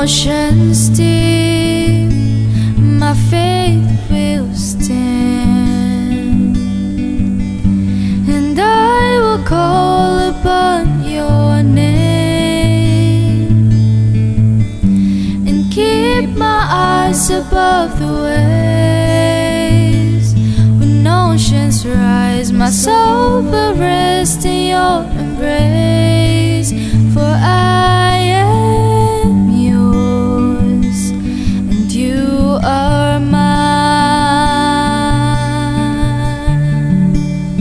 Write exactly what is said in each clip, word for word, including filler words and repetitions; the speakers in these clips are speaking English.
oceans deep, my faith will stand, and I will call upon your name, and keep my eyes above the waves. When oceans rise, my soul will rest in your embrace. For I am yours, and you are mine.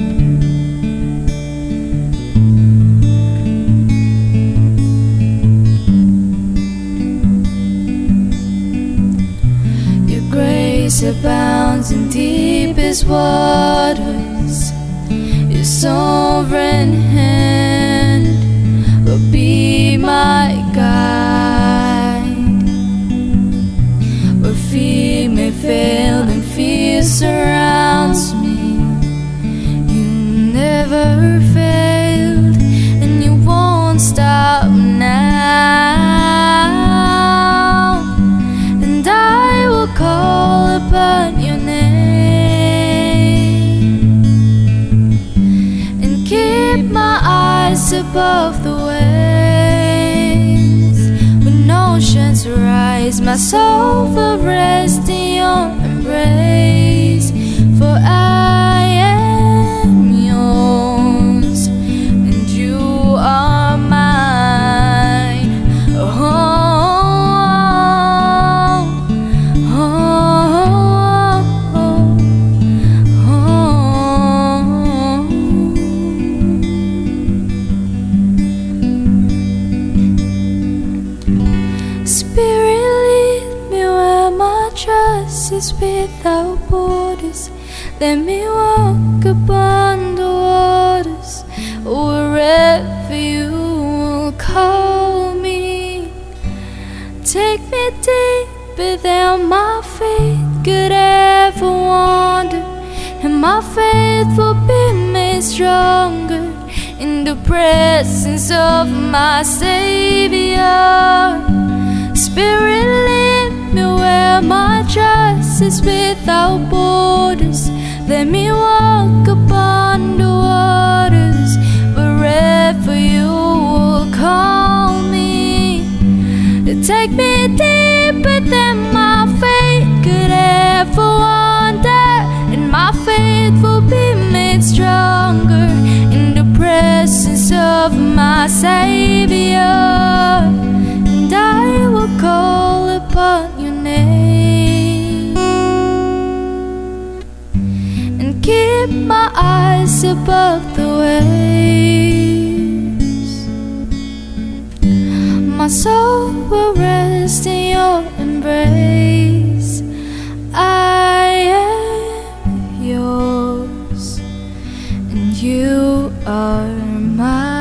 Your grace abounds in deepest waters. Your sovereign hand will be my guide. Where feet may fail and fear surrounds me, you never failed, and you won't stop now. And I will call upon your name, and keep my eyes above the waves. When oceans rise, my soul will rest in your embrace. For I am yours, and you are mine. Oh, oh, oh, oh, oh. Spirit, lead me where my trust is without borders. Let me walk upon the waters, wherever you will call me. Take me deeper than my feet could ever wander, and my faith will be made stronger in the presence of my Savior. Spirit, lead me where my trust is without borders. Let me walk upon the waters, wherever you will call me. Take me deeper than my faith could ever wander, and my faith will be made stronger in the presence of my Savior. And I will call upon your name, and keep my eyes above the waves. My soul will rest in your embrace. I am yours, and you are mine.